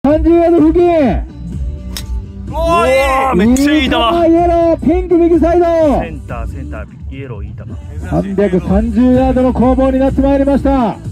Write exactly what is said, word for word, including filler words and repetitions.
さんじゅうヤード付近。 おー、めっちゃいい球。 イエロー、ピンク右サイド。 センター、センター、イエロー、いい球。 さんびゃくさんじゅうヤードの攻防になってまいりました。